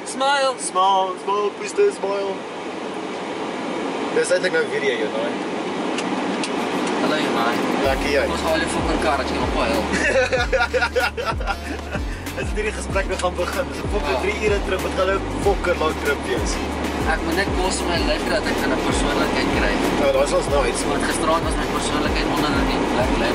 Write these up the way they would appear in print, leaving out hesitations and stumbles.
Smile! Smile, smile, Puste, smile. Dis eintlik nou video jou, daai. Hallo jy man. Lekker jy. Ons gaan al die fucking karretjie op pyl. As dit hierdie gesprek nou gaan begin, dis 'n fucking 3 ure trip, wat gaan nou 'n fucking lang trip wees. Ek moet net kos in my lyf dat ek 'n persoonlikheid kry. Ja, daai is nou iets. Want gisteraand was my persoonlikheid onder in die plek lyf.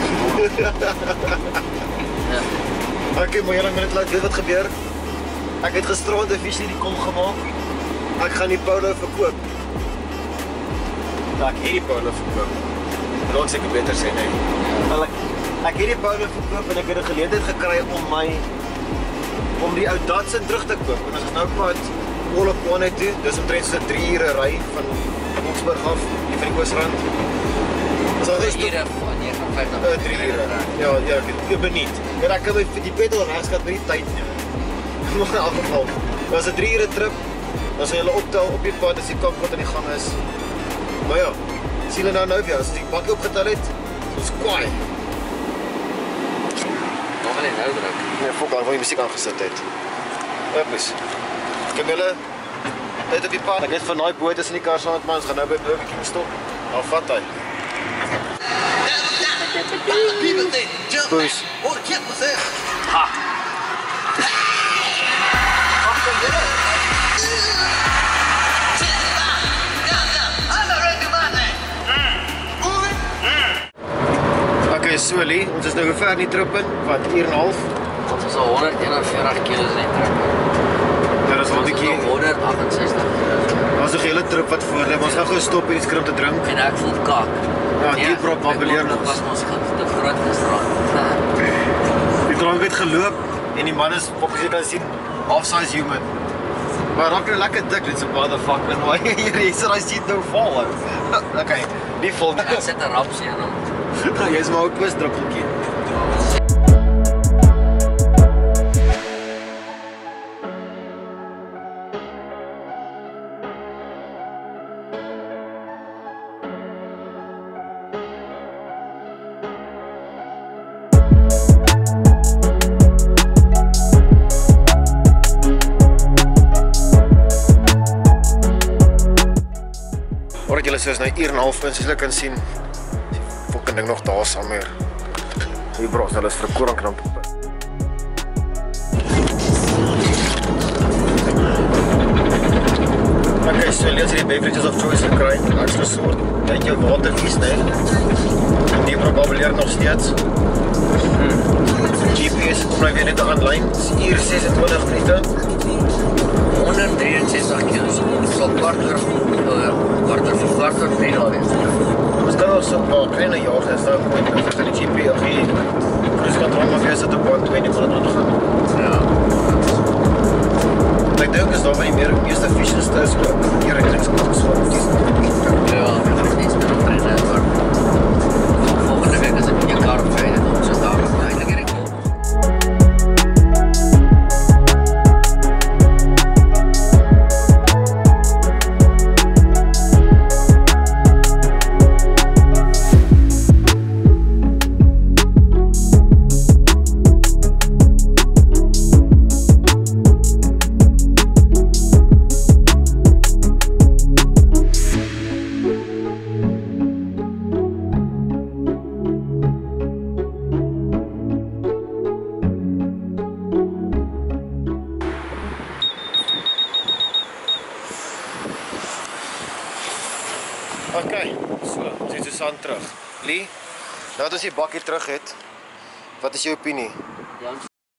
Ja. Okay, maar julle moet net laat weet wat gebeur. Ek het gisteraand 'n visie die kom gemaak. Ek gaan die polo verkoop. Ja, ek het die polo verkoop. Moet seker beter sê nee. Ek het die polo verkoop en ek het 'n geleentheid gekry om die ou Datsun terug te koop. En ons is nou pad Polokwane toe. Dis omtrent so 3 ure ry van Boksburg af, hier van die Oosrand. Ons al is 3 ure van 59. 3 ure. Ja, ek beniet. En ek kan die petrol regskat met die tyd nie. Maar in elk geval, dit was 'n 3 ure trip. Dan sal julle optel op die pad as die kamp wat aan die gang is. Maar ja, sien julle nou weer, as die bakkie opgetel het, ons kwaai. Nog wel nou druk. Nee, fok, waar die musiek aangesit het. Hoppes. Ek heb julle net op die pad. Ek het van daai boot is in die kar saam met my, ons gaan nou by 'n bietjie stop. Dan vat hy. Poes. Ha. Okay, so Lee, ons is nou hoe ver in die trip in? Wat, 1 uur en 'n half? Ons is al 141 km in die trip. Ja, dat is al 'n bietjie. 168 km. Ons het 'n hele trip wat voor lê, maar ons gaan gou stop en iets kry om te drink. En ek voel kak. Ja, die prop wat beleer ons. Was ons te groot gisterand. Die drank het geloop en die man is, wat jy kan sien, half-size human. Maar raak nou lekker dik, dit is 'n motherfucker. Hier is daai seat nou vol. Okay, nie vol nie. Ek sit 'n rapsie in hom. Jy is maar 'n kusdruppeltjie. Omdat julle soos nou 1 uur en 'n half in, soos julle kan sien, fucking ding nog daar saam hier. Hier bros, hulle is vir 'n korankramp. Okay, so lees hier die beverages of choice gekry. Ek's gesoort. Net jou watervies, né? En die probeer nog steeds. GPS kom nou weer net aanlyn. Uur 26 minute. 163 km. So kwart oor 3 daar wees. Ons kan ons op 'n klein jaag is daar goed. Ons gaan die GPS hier. Cruise control maar weer sit op 120 gaan. Ja. Ek dink is daar by die meeste fishes is ook hier reddingskoms so dis. Ja, dit is nie meer optreden hoor. Volgende week as ek in jou kar ry, dan is daar eintlik hierdie kop. Okay, so, ons is Susan terug. Lee, nou dat ons die bakkie terug het, wat is jou opinie? Jan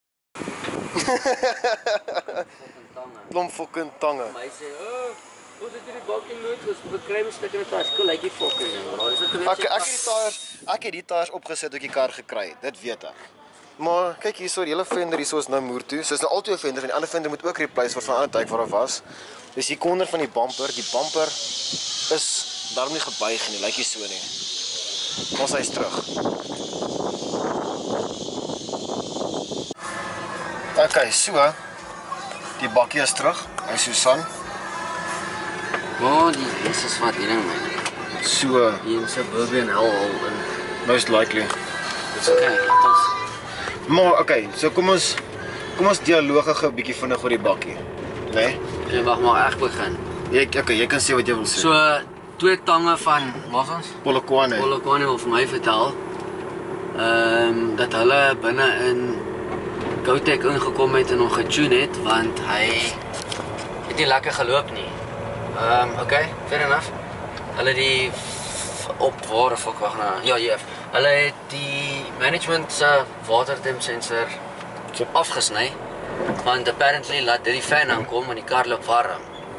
Klomp fucking tange. My sê, ons het hierdie bakkie nooit gekry met stukke in die tas. Kyk die fucking ding. Ek het die tyres opgesit toe ek die kar gekry het, dit weet ek. Maar kyk hierso, die hele fender hierso is nou moer toe. So is nou al twee fenders en die ander fender moet ook replace word van 'n ander tyd waar hy was. Dis die konder van die bumper is daarom nie gebuig nie, lyk nie so nie. Ons hy's terug. Okay, so die bakkie is terug. Hy Susan. Oh, die Jesus wat hierding man. So, Hier in suburban hell in. most likely. Dis okay, laat ons. Maar okay, so kom ons dialoog gou 'n bietjie vinnig oor die bakkie. Nee? Jy mag maar echt begin. Jy kan sê wat jy wil sê. So, 2 tange van, wat ons? Polokwane. Polokwane wil vir my vertel, dat hulle binne in Gauteng ingekom het en hom getune het, want hy het nie lekker geloop nie. Okay, fair enough. Hulle die wag nou. Ja, JF. Hulle het die management se watertemp sensor afgesny, want apparently laat dit die fan aankom en die kar loop warm.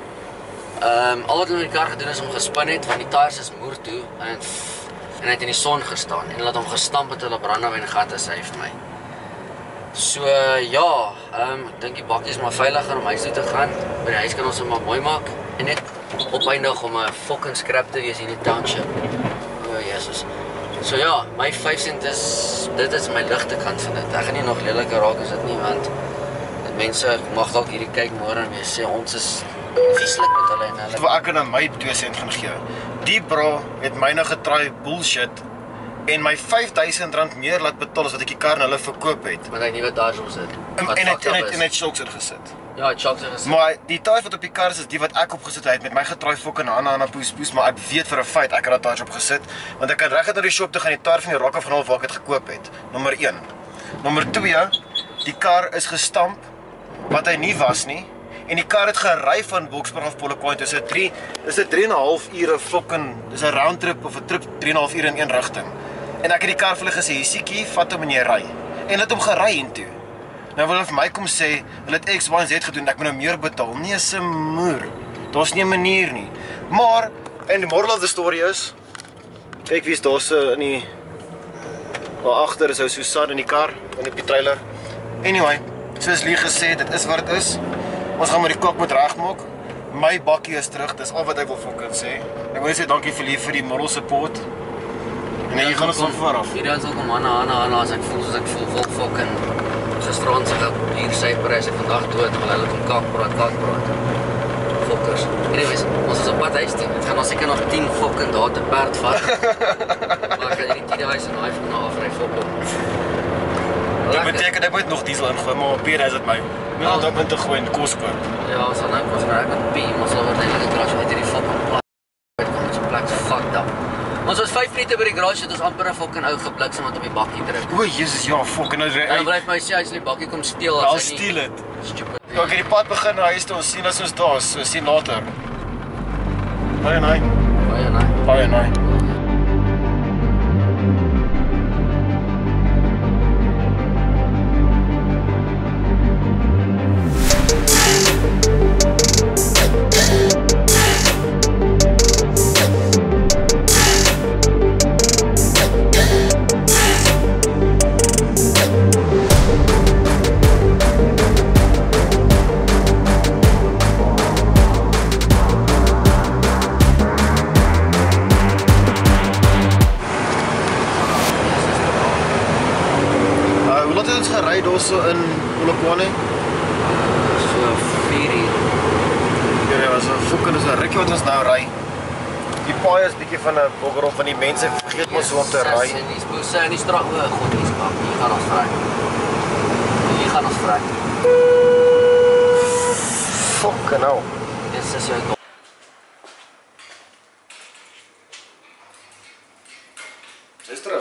Al wat hulle met die kar gedoen is om gespin het, want die tyres is moer toe en hy het in die son gestaan en hulle het hom gestamp met hulle brandewyn gatte, sê hy vir my. So ja, ek dink die bakkie is maar veiliger om huis toe te gaan. By die huis kan ons hom maar mooi maak en net opeindig om 'n fucking scrap te wees in die township. O, Jesus. So ja, my 5 cent is, dit is my ligte kant van dit. Ek gaan nie nog leliker raak as dit nie, want mense mag dalk hierdie kyk môre en weer sê ons is vieslik met hulle en hulle. Ek kan aan my 2 sent gaan gee. Die bro het myne getraai bullshit en my R5000 meer laat betaal as wat ek die kar aan hulle verkoop het. Want hy nie wat daar so sit. En het shocks ingesit. Ja, het shocks ingesit. Maar die tyre wat op die kar is die wat ek opgesit het met my getraai fucking aan poes, maar ek weet vir 'n feit ek het daai tyre opgesit, want ek kan reg na die shop toe gaan die tyre van die Rock of Half waar ek dit gekoop het. Nommer 1. Nommer 2, die kar is gestamp wat hy nie was nie. En die kar het gery van Boksburg af Polokwane. Dis 'n 3,5 ure fucking, dis 'n round trip of 'n trip 3,5 ure in een rigting. En ek het die kar vir hulle gesê, "Hissiekie, vat hom en jy ry." En het hom gery intoe. Nou wil hulle vir my kom sê, hulle het X, Y en Z gedoen, ek moet nou meer betaal. Nee, se moer. Daar's nie 'n manier nie. Maar en die moral of the story is, kyk wie's daar se in die daar agter is ou Susan in die kar en op die trailer. Anyway, soos Lee gesê, dit is wat dit is. Ons gaan maar die kok moet regmaak. My bakkie is terug, dis al wat ek wil fucking sê. Ek wil sê dankie vir die moral support. En jy gaan ons van voor af. Hierdie is ook om Anna, as ek voel soos ek voel fucking gisterand se hier syprys ek vandag dood, want hulle het om kak praat. Fokkers. Anyways, ons is op pad huis toe. Dit gaan ons seker nog 10 fucking dae te perd vat. Maar ek gaan hierdie T-huis en hy van na afry fokker. Dit beteken ek moet nog diesel ingooi, maar op hier is dit my. Moet al dan te gooi en kos koop. Ja, ons gaan nou kos raak met P, ons sal waarskynlik crash uit hierdie fucking plek. Kom ons plek fucked up. Ons was 5 minute by die garage het ons amper 'n fucking ou gebliksem wat op die bakkie druk. O, Jesus, ja, fucking nou. En dan bly my sê hy's die bakkie kom steel as hy nie. Steel dit. Stupid. Ja, ek het die pad begin na huis toe, ons sien as ons daar is, so sien later. Baie nice. So in Polokwane. So 4 uur. Ja, was 'n fucking is 'n rukkie wat ons nou ry. Die paai is bietjie van 'n boggerop van die mense vergeet mos hoe om te ry. En die spouse en die straat, o god, die skak. Hier gaan ons vry. Fucking hell. Dis is jou dop. Sy's terug.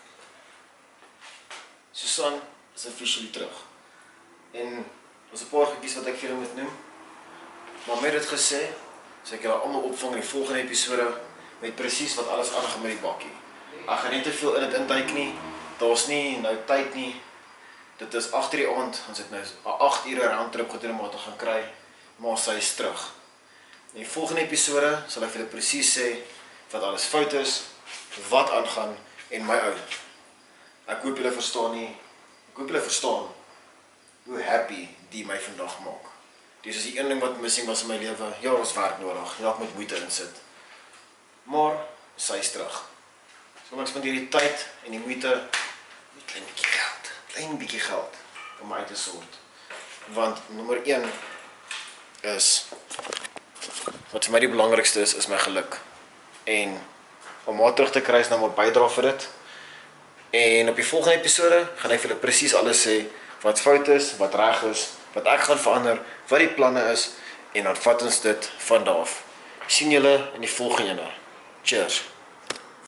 Susan is officially terug. En ons 'n paar goedjies wat ek vir julle moet noem. Maar met dit gesê, so ek julle almal opvang in die volgende episode met presies wat alles aangaan met die bakkie. Ek gaan nie te veel in dit intyk nie. Daar's nie nou tyd nie. Dit is 8:00 die aand, ons het nou 'n 8 ure roundtrip gedoen om haar te gaan kry, maar sy is terug. In die volgende episode sal ek vir julle presies sê wat alles fout is, wat aangaan en my ou. Ek hoop julle verstaan nie. Ek hoop julle verstaan hoe happy die my vandag maak. Dis is die een ding wat missing was in my lewe. Ja, ons werk nodig. Ja, ek moet moeite insit. Maar sy is terug. So ek spandeer die tyd en die moeite met klein bietjie geld om my uit te sort. Want nommer 1 is wat vir my die belangrikste is my geluk. En om haar terug te kry is nou maar bydra vir dit. En op die volgende episode gaan ek vir julle presies alles sê wat fout is, wat reg is wat ek gaan verander, wat die planne is en dan vat ons dit van daar af. Sien julle in die volgende ene. Cheers.